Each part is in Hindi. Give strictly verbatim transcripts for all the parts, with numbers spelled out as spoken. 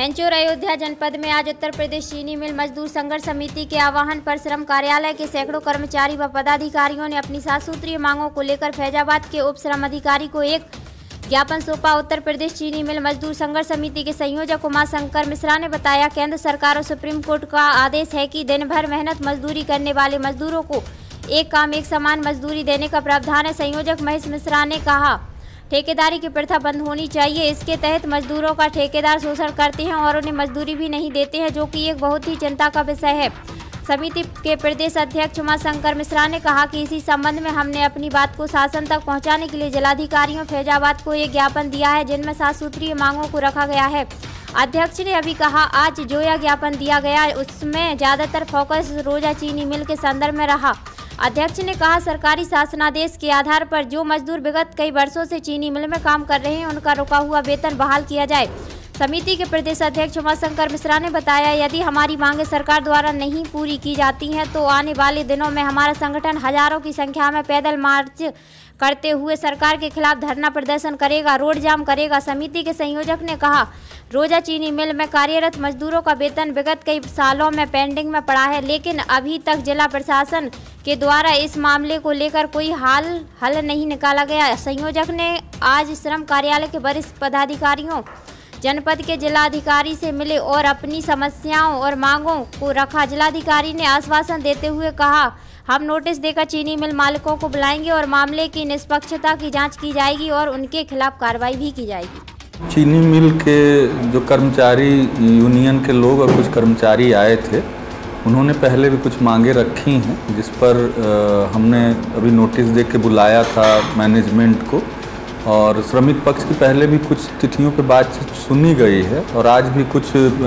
मैनचोर अयोध्या जनपद में आज उत्तर प्रदेश चीनी मिल मजदूर संघर्ष समिति के आह्वान पर श्रम कार्यालय के सैकड़ों कर्मचारी व पदाधिकारियों ने अपनी सात सूत्रीय मांगों को लेकर फैजाबाद के उप श्रम अधिकारी को एक ज्ञापन सौंपा। उत्तर प्रदेश चीनी मिल मजदूर संघर्ष समिति के संयोजक उमा शंकर मिश्रा ने बताया, केंद्र सरकार और सुप्रीम कोर्ट का आदेश है कि दिन भर मेहनत मजदूरी करने वाले मजदूरों को एक काम एक समान मजदूरी देने का प्रावधान है। संयोजक महेश मिश्रा ने कहा, ठेकेदारी की प्रथा बंद होनी चाहिए। इसके तहत मजदूरों का ठेकेदार शोषण करते हैं और उन्हें मजदूरी भी नहीं देते हैं, जो कि एक बहुत ही चिंता का विषय है। समिति के प्रदेश अध्यक्ष उमा शंकर मिश्रा ने कहा कि इसी संबंध में हमने अपनी बात को शासन तक पहुंचाने के लिए जिलाधिकारियों फैजाबाद को एक ज्ञापन दिया है, जिनमें सात सूत्रीय मांगों को रखा गया है। अध्यक्ष ने अभी कहा, आज जो यह ज्ञापन दिया गया उसमें ज्यादातर फोकस रोजा चीनी मिल के संदर्भ में रहा। अध्यक्ष ने कहा, सरकारी शासनादेश के आधार पर जो मजदूर विगत कई वर्षों से चीनी मिल में काम कर रहे हैं, उनका रुका हुआ वेतन बहाल किया जाए। समिति के प्रदेश अध्यक्ष उमा शंकर मिश्रा ने बताया, यदि हमारी मांगें सरकार द्वारा नहीं पूरी की जाती हैं तो आने वाले दिनों में हमारा संगठन हजारों की संख्या में पैदल मार्च करते हुए सरकार के खिलाफ धरना प्रदर्शन करेगा, रोड जाम करेगा। समिति के संयोजक ने कहा, रोजा चीनी मिल में कार्यरत मजदूरों का वेतन विगत कई सालों में पेंडिंग में पड़ा है, लेकिन अभी तक जिला प्रशासन के द्वारा इस मामले को लेकर कोई हाल हल नहीं निकाला गया। संयोजक ने आज श्रम कार्यालय के वरिष्ठ पदाधिकारियों, जनपद के जिलाधिकारी से मिले और अपनी समस्याओं और मांगों को रखा। जिलाधिकारी ने आश्वासन देते हुए कहा, हम नोटिस देकर चीनी मिल मालिकों को बुलाएंगे और मामले की निष्पक्षता की जांच की जाएगी और उनके खिलाफ कार्रवाई भी की जाएगी। चीनी मिल के जो कर्मचारी यूनियन के लोग और कुछ कर्मचारी आए थे, उन्होंने पहले भी कुछ मांगे रखी हैं, जिस पर आ, हमने अभी नोटिस दे के बुलाया था मैनेजमेंट को, और श्रमिक पक्ष की पहले भी कुछ तिथियों पे बातचीत सुनी गई है और आज भी कुछ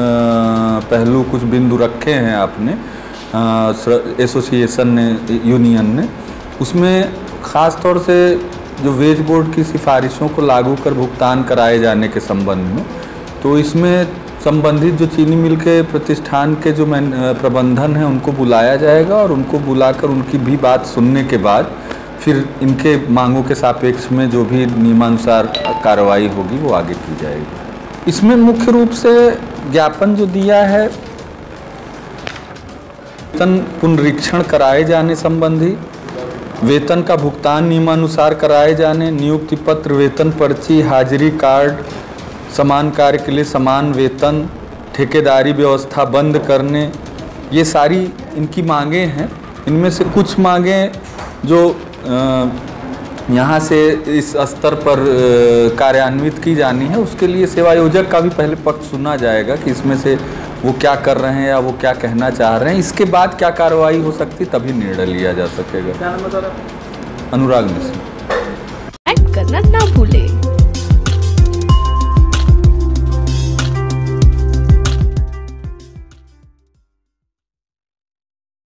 पहलू कुछ बिंदु रखे हैं आपने एसोसिएशन ने, यूनियन ने। उसमें ख़ास तौर से जो वेज बोर्ड की सिफारिशों को लागू कर भुगतान कराए जाने के संबंध में, तो इसमें संबंधित जो चीनी मिल के प्रतिष्ठान के जो प्रबंधन है उनको बुलाया जाएगा और उनको बुलाकर उनकी भी बात सुनने के बाद फिर इनके मांगों के सापेक्ष में जो भी नियमानुसार कार्रवाई होगी वो आगे की जाएगी। इसमें मुख्य रूप से ज्ञापन जो दिया है, वेतन पुनरीक्षण कराए जाने संबंधी, वेतन का भुगतान नियमानुसार कराए जाने, नियुक्ति पत्र, वेतन पर्ची, हाजिरी कार्ड, समान कार्य के लिए समान वेतन, ठेकेदारी व्यवस्था बंद करने, ये सारी इनकी मांगें हैं। इनमें से कुछ मांगें जो यहाँ से इस स्तर पर कार्यान्वित की जानी है, उसके लिए सेवायोजक का भी पहले पक्ष सुना जाएगा कि इसमें से वो क्या कर रहे हैं या वो क्या कहना चाह रहे हैं। इसके बाद क्या कार्रवाई हो सकती, तभी निर्णय लिया जा सकेगा। अनुराग मिश्रा।